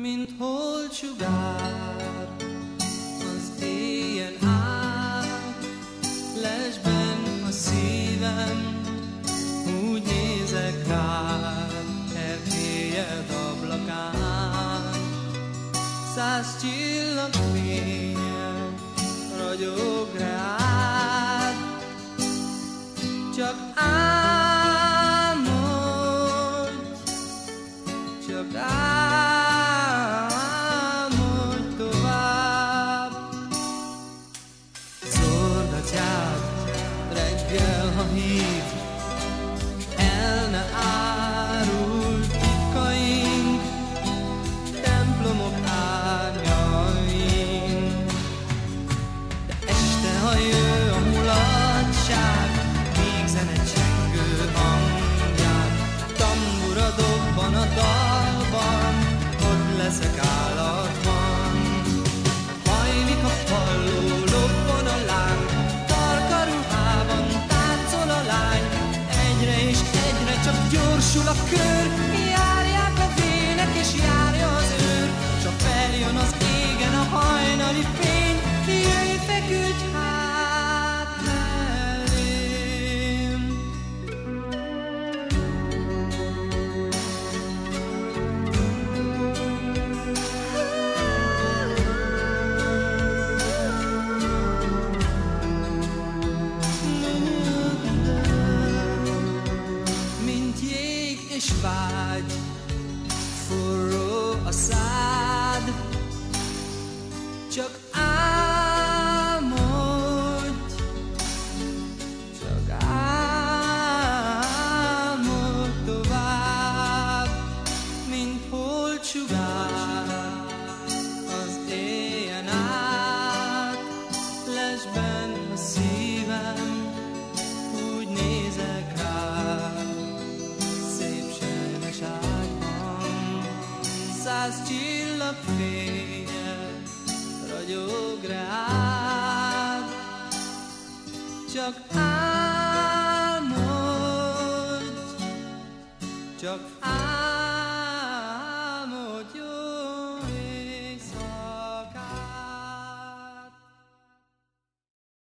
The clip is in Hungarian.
mint holtsugár az éjjel át, lesben a szívem, úgy nézek rád, erkélyed ablakán. 100 csillag fénye ragyog rád, csak álmodj, csak álmodj tovább. Szórd a tyád reggel, ha hív, el ne árulj titkaink, templomok árnyain. De este, ha jön a mulatság, míg zene csengő hangján, tambura dobban a dalban, ott leszek állatban. Hajlik a palló, lobban a láng, tarka ruhában táncol a lány, egyre és egyre csak gyorsul a kör, járják a vének és járja az őr, csak feljön az égen a hajnali fény, jöjj, feküdj hát mellém. Mint jég és vágy, forró a szád, csak álmodj, csak álmodj tovább, mint holtsugár az éjjel át, lesben a szívem, úgy nézek rád, szép sejmes ágyban. 100 csillag fénye ragyog rád, csak álmodj, csak álmodj.